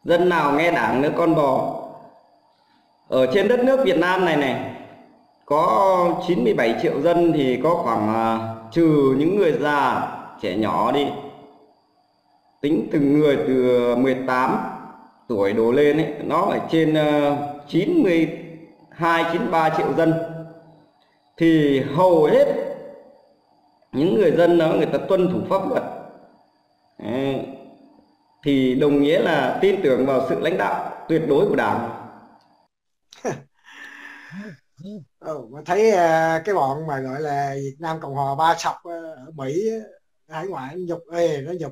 Dân nào nghe Đảng nữa con bò. Ở trên đất nước Việt Nam này này, có 97 triệu dân thì có khoảng trừ những người già, trẻ nhỏ đi, tính từng người từ 18 tuổi đổ lên ấy, nó ở trên 92-93 triệu dân. Thì hầu hết những người dân đó người ta tuân thủ pháp luật. Đấy, thì đồng nghĩa là tin tưởng vào sự lãnh đạo tuyệt đối của Đảng. Mà thấy cái bọn mà gọi là Việt Nam Cộng Hòa ba sọc ở Mỹ hải ngoại nhục nó nhục.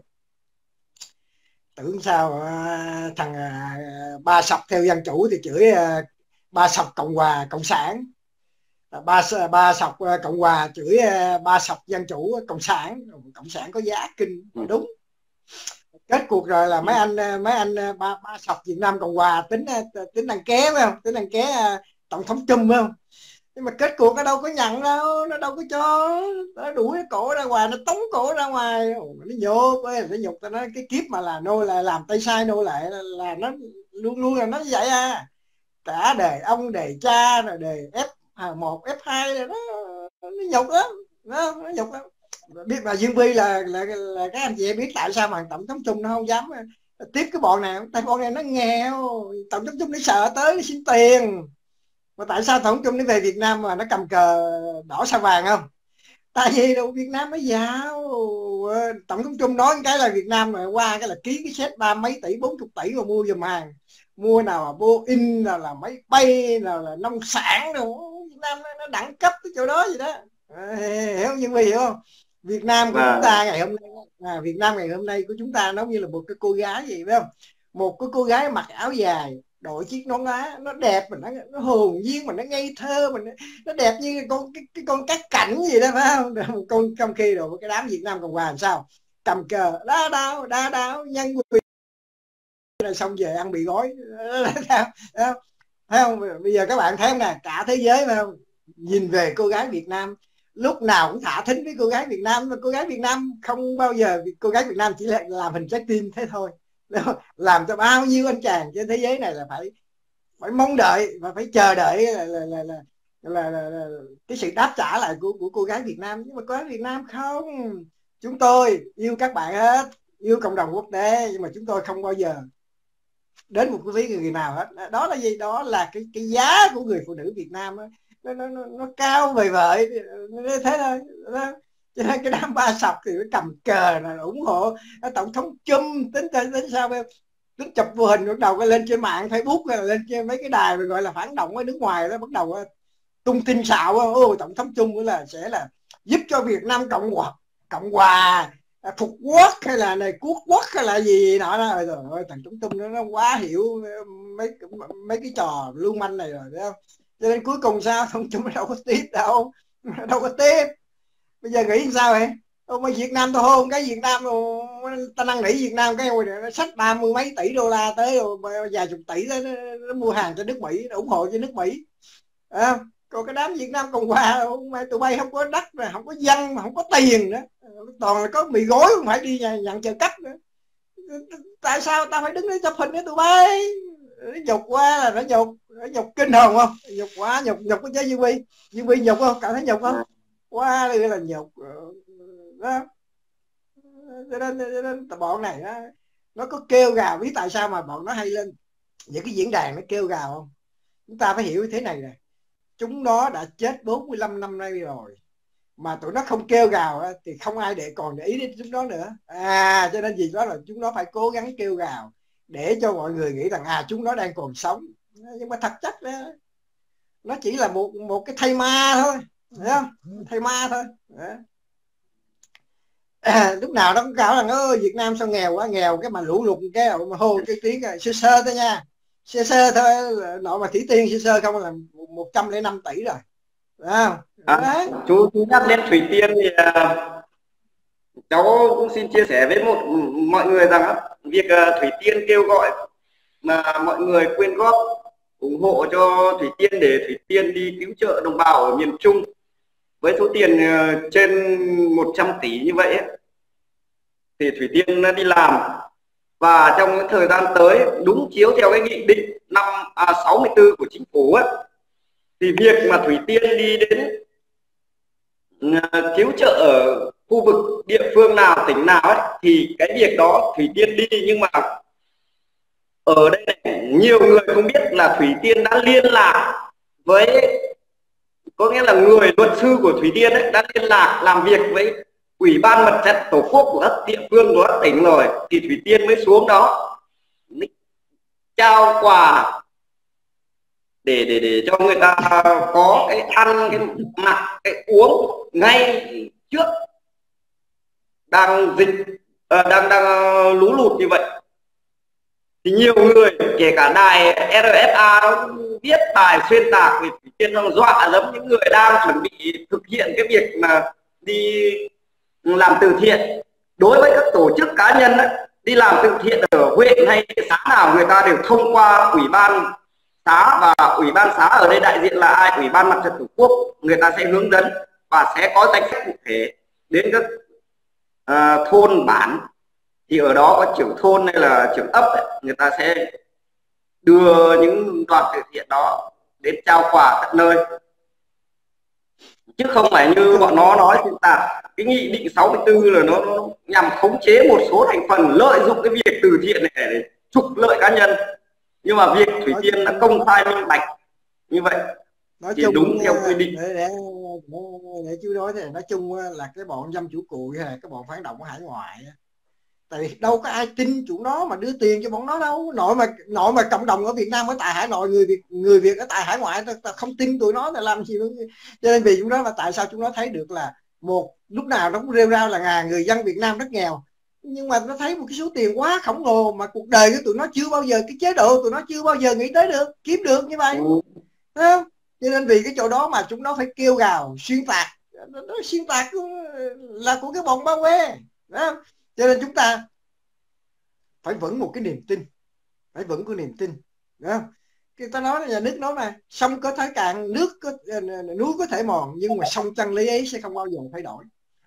Tưởng sao thằng ba sọc theo dân chủ thì chửi ba sọc Cộng Hòa Cộng sản, ba sọc Cộng Hòa chửi ba sọc dân chủ Cộng sản. Cộng sản có giá kinh đúng. Kết cuộc rồi là mấy anh ba sọc Việt Nam Cộng Hòa tính đăng ké phải không, tính đăng ké tổng thống Trump phải không. Nhưng mà kết cuộc nó đâu có nhận đâu, nó đâu có cho, nó đuổi cổ ra ngoài, nó tống cổ ra ngoài. Nó nhục ta nói cái kiếp mà là nô lệ, làm tay sai nô lệ là nó luôn luôn là nó như vậy à. Cả đời ông đời cha rồi đời F1 F2 rồi nó nhục lắm, nó nhục lắm. Biết mà Dương Vi là các anh chị biết tại sao mà tổng thống Trung nó không dám tiếp cái bọn này, tại bọn này nó nghèo, tổng thống Trung nó sợ tới nó xin tiền. Mà tại sao tổng thống Trung nó về Việt Nam mà nó cầm cờ đỏ sao vàng không? Tại vì đâu Việt Nam nó giàu. Tổng thống Trung nói cái là Việt Nam mà qua cái là ký cái set 30 mấy tỷ 40 tỷ mà mua giùm hàng, mua nào là Boeing, nào là máy bay, nào là nông sản đâu. Việt Nam nó đẳng cấp cái chỗ đó vậy đó. Hiểu không Dương Vi, hiểu không? Việt Nam của chúng ta ngày hôm nay, Việt Nam ngày hôm nay của chúng ta nó như là một cái cô gái gì phải không? Một cái cô gái mặc áo dài, đội chiếc nón lá, nó đẹp mà nó hồn nhiên mà nó ngây thơ mà nó đẹp như cái con cát cảnh gì đó phải không? Con trong khi rồi cái đám Việt Nam Cộng Hòa làm sao? Cầm cờ đá đao nhân quyền rồi xong về ăn bị gói. Thấy không? Bây giờ các bạn thấy không nè, cả thế giới phải không? Nhìn về cô gái Việt Nam lúc nào cũng thả thính với cô gái Việt Nam, mà cô gái Việt Nam không bao giờ, cô gái Việt Nam chỉ là làm hình trái tim thế thôi. Làm cho bao nhiêu anh chàng trên thế giới này là phải mong đợi và phải chờ đợi là cái sự đáp trả lại của cô gái Việt Nam. Nhưng mà cô gái Việt Nam không, chúng tôi yêu các bạn hết, yêu cộng đồng quốc tế, nhưng mà chúng tôi không bao giờ đến một cái ví người nào hết. Đó là gì? Đó là cái giá của người phụ nữ Việt Nam đó. Nó cao vời vợi thế thôi đó. Cho nên cái đám ba sọc thì nó cầm cờ là ủng hộ tổng thống Trump, tính sao vậy? Tính chụp vô hình bắt đầu lên trên mạng Facebook hay là lên trên mấy cái đài gọi là phản động ở nước ngoài đó, bắt đầu tung tin xạo tổng thống Trump là sẽ là giúp cho Việt Nam Cộng Hòa phục quốc hay là này quốc quốc hay là gì nọ đó. Rồi thằng Trung Trung nó quá hiểu mấy cái trò lưu manh này rồi, thấy không? Cho nên cuối cùng sao thằng Trung nó đâu có tiếp đâu, đâu có tiếp. Bây giờ nghĩ sao vậy? Mà Việt Nam tôi hôn cái Việt Nam rồi, ta năn nỉ Việt Nam cái rồi nó xách 30 mấy tỷ đô la tới rồi vài chục tỷ đó, nó mua hàng cho nước Mỹ, nó ủng hộ cho nước Mỹ. Còn cái đám Việt Nam Cộng Hòa mà tụi bay không có đất, mà không có dân, mà không có tiền nữa, toàn là có mì gói, không phải đi nhận trợ cấp nữa. Tại sao ta phải đứng đấy chụp hình với tụi bay? Nó nhục quá, là nó nhục kinh hồn không? Nhục quá, nhục cái chứ Dương Vi nhục không? Cảm thấy nhục không? Quá là nhục đó. Cho nên bọn này nó có kêu gào, biết tại sao mà bọn nó hay lên những cái diễn đàn nó kêu gào không? Chúng ta phải hiểu thế này nè, chúng nó đã chết 45 năm nay rồi mà tụi nó không kêu gào thì không ai còn để ý đến chúng nó nữa. Cho nên vì đó là chúng nó phải cố gắng kêu gào để cho mọi người nghĩ rằng chúng nó đang còn sống. Nhưng mà thật chất đó, nó chỉ là một cái thây ma thôi, hiểu không? Thây ma thôi. Lúc nào nó cũng bảo rằng Việt Nam sao nghèo quá, nghèo cái mà lũ lụt cái mà hô cái tiếng sơ sơ thôi nha, sơ thôi, nội mà Thủy Tiên sơ không là 105 tỷ rồi. Chú nhắc đến Thủy Tiên thì cháu cũng xin chia sẻ với mọi người rằng việc Thủy Tiên kêu gọi mà mọi người quyên góp ủng hộ cho Thủy Tiên để Thủy Tiên đi cứu trợ đồng bào ở miền Trung với số tiền trên 100 tỷ như vậy ấy, thì Thủy Tiên đi làm Và trong cái thời gian tới, đúng chiếu theo cái nghị định 64 của chính phủ ấy, thì việc mà Thủy Tiên đi đến cứu trợ ở khu vực địa phương nào, tỉnh nào ấy, thì cái việc đó Thủy Tiên đi, nhưng mà ở đây này, nhiều người không biết là Thủy Tiên đã liên lạc với, có nghĩa là người luật sư của Thủy Tiên ấy đã liên lạc làm việc với Ủy ban Mặt trận Tổ quốc của các địa phương, của các tỉnh rồi, thì Thủy Tiên mới xuống đó trao quà để cho người ta có cái ăn, cái mặc, cái uống ngay trước đang dịch, đang lũ lụt như vậy. Thì nhiều người, kể cả đài RFA nó viết bài xuyên tạc về Thủy Tiên, nó dọa giống những người đang chuẩn bị thực hiện cái việc mà đi làm từ thiện. Đối với các tổ chức cá nhân ấy, đi làm từ thiện ở huyện hay xã nào, người ta đều thông qua ủy ban xã, và ủy ban xã ở đây đại diện là ai? Ủy ban Mặt trận Tổ quốc. Người ta sẽ hướng dẫn và sẽ có danh sách cụ thể đến các thôn bản, thì ở đó có trưởng thôn hay là trưởng ấp ấy, người ta sẽ đưa những đoàn từ thiện đó đến trao quà tận nơi, chứ không phải như bọn nó nói xuyên tạc. Cái nghị định 64 là nó nhằm khống chế một số thành phần lợi dụng cái việc từ thiện này để trục lợi cá nhân, nhưng mà việc Thủy Tiên đã công khai minh bạch như vậy thì đúng theo quy định. Để chú nói thế, nói chung là cái bọn dâm chủ cùi hay là cái bọn phản động ở hải ngoại, tại vì đâu có ai tin chủ nó mà đưa tiền cho bọn nó đâu. Nội mà cộng đồng ở Việt Nam ở tại hải nội, người Việt ở tại hải ngoại ta không tin tụi nó là làm gì nữa. Cho nên vì chúng nó là tại sao chúng nó thấy được là một lúc nào nó cũng rêu rao là người dân Việt Nam rất nghèo, nhưng mà nó thấy một cái số tiền quá khổng lồ mà cuộc đời của tụi nó chưa bao giờ, cái chế độ tụi nó chưa bao giờ nghĩ tới được kiếm được như vậy, thấy không? Cho nên vì cái chỗ đó mà chúng nó phải kêu gào xuyên tạc, nó xuyên tạc là của cái bọn bao quê, đó. Cho nên chúng ta phải vững một cái niềm tin, phải vững cái niềm tin, đó. Người ta nói là nhà nước nói mà sông có thể cạn, núi có thể mòn, nhưng mà sông chân lý ấy sẽ không bao giờ thay đổi.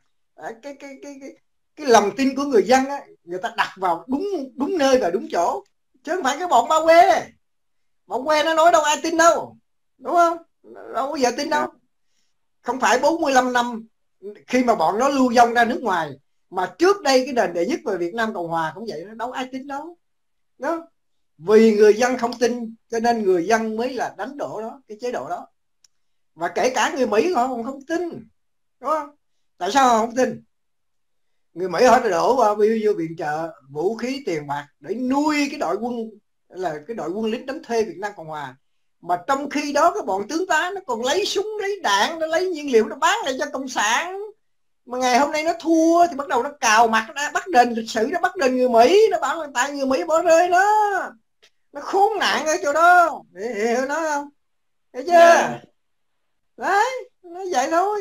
Cái lòng tin của người dân á, người ta đặt vào đúng nơi và đúng chỗ, chứ không phải cái bọn bao quê. Bọn quê nó nói đâu ai tin đâu, đúng không? Đâu có giờ tin đâu. Không phải 45 năm khi mà bọn nó lưu vong ra nước ngoài, mà trước đây cái nền đệ nhất về Việt Nam Cộng Hòa cũng vậy, đâu ai tin đâu, đó. Vì người dân không tin cho nên người dân mới là đánh đổ đó, cái chế độ đó. Và kể cả người Mỹ họ còn không tin, đúng không? Tại sao họ không tin? Người Mỹ họ đổ vào vô viện trợ vũ khí tiền bạc để nuôi cái đội quân, là cái đội quân lính đánh thuê Việt Nam Cộng Hòa, mà trong khi đó cái bọn tướng tá nó còn lấy súng, lấy đạn, nó lấy nhiên liệu, nó bán lại cho cộng sản. Mà ngày hôm nay nó thua thì bắt đầu nó cào mặt, nó bắt đền lịch sử, nó bắt đền người Mỹ, nó bảo là tại người Mỹ bỏ rơi nó khốn nạn ở chỗ đó, hiểu nó không? Hiểu chưa? Đấy, nó vậy thôi.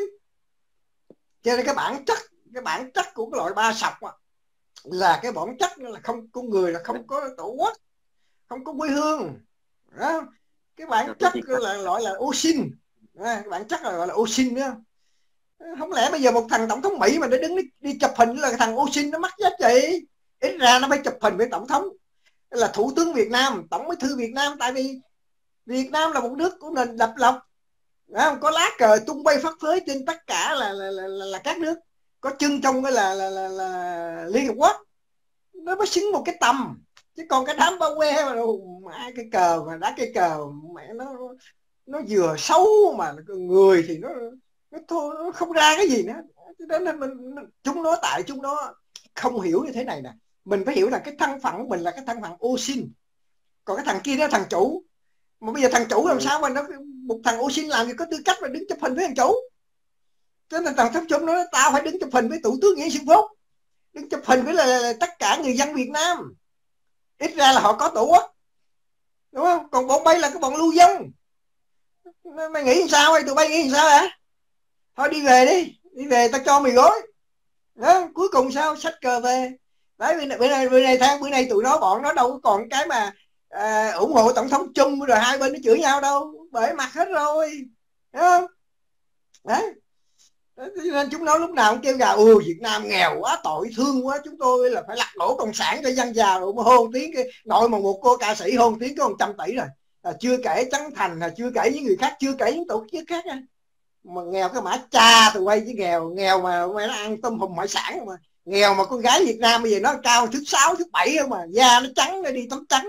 Cho nên cái bản chất của cái loại ba sọc là cái bản chất là không, con người là không có tổ quốc, không có quê hương, đó. Cái bản chất là gọi là ô sinh, cái bản chất là gọi là ô sinh nữa. Không lẽ bây giờ một thằng tổng thống Mỹ mà nó đứng đi chụp hình là thằng ô sinh nó mất giá trị? Ít ra nó phải chụp hình với tổng thống, là thủ tướng Việt Nam, tổng bí thư Việt Nam, tại vì Việt Nam là một nước của nền độc lập, không có lá cờ tung bay phất phới trên tất cả là các nước, có chân trong cái là Liên Hợp Quốc, nó mới xứng một cái tầm. Chứ còn cái đám bao que mà cái cờ mà đá cái cờ mẹ nó vừa xấu mà người thì nó thôi, nó không ra cái gì nữa. Cho nên chúng nó không hiểu như thế này nè. Mình phải hiểu là cái thân phận của mình là cái thân phận ô sinh, còn cái thằng kia nó thằng chủ. Mà bây giờ thằng chủ làm sao mà nó, một thằng ô sinh làm gì có tư cách mà đứng chụp hình với thằng chủ? Cho nên thằng Tháp Chung nói tao phải đứng chụp hình với Thủ tướng Nguyễn Xuân Phúc, đứng chụp hình với là tất cả người dân Việt Nam, ít ra là họ có tổ quốc, đúng không? Còn bọn bay là cái bọn lưu dân. Mày nghĩ sao hay tụi bay nghĩ sao hả? Thôi đi về đi về tao cho mày gói đó. Cuối cùng sao? Xách cờ về. Đấy, bữa nay tụi nó, bọn nó đâu có còn cái mà ủng hộ tổng thống chung rồi hai bên nó chửi nhau đâu, bể mặt hết rồi, đúng không? Đấy, Nên chúng nó lúc nào cũng kêu gào Việt Nam nghèo quá, tội thương quá, chúng tôi là phải lật đổ cộng sản cho dân giàu. Hôn tiếng cái nội mà một cô ca sĩ hôn tiếng có 100 tỷ rồi, chưa kể Trấn Thành, chưa kể những người khác, chưa kể những tổ chức khác á. Mà nghèo cái mã cha tụi quay, chứ nghèo mà mày nó ăn tôm hùm hải sản mà. Nghèo mà con gái Việt Nam bây giờ nó cao thước 6, thước 7 không mà, da nó trắng, nó đi tắm trắng.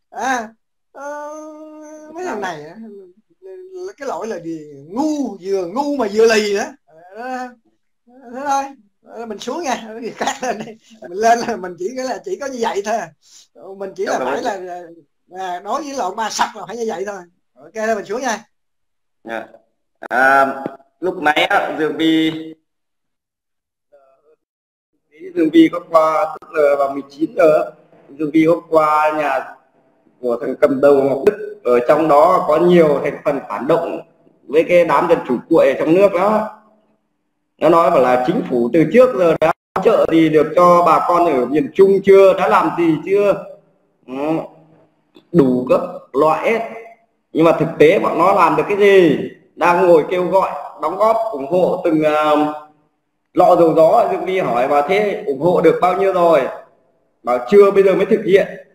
Mấy thằng này cái lỗi là gì, vừa ngu mà vừa lì nữa. Thế thôi, mình xuống nha, người khác lên đi. Mình lên là mình chỉ có như vậy thôi, mình chỉ là phải là đối với lộn ba sập là phải như vậy thôi. Ok thôi, mình xuống nha. Lúc nãy á, Dương Vi có qua, tức là vào 19 giờ Dương Vi có qua nhà của thằng cầm đầu Ngọc Đức, ở trong đó có nhiều thành phần phản động với cái đám dân chủ cuội ở trong nước đó. Nó nói bảo là chính phủ từ trước giờ đã hỗ trợ gì được cho bà con ở miền Trung chưa, đã làm gì chưa, đủ các loại hết. Nhưng mà thực tế bọn nó làm được cái gì? Đang ngồi kêu gọi đóng góp ủng hộ từng lọ dầu gió. Dương Vi hỏi và thế ủng hộ được bao nhiêu rồi? Bảo chưa, bây giờ mới thực hiện.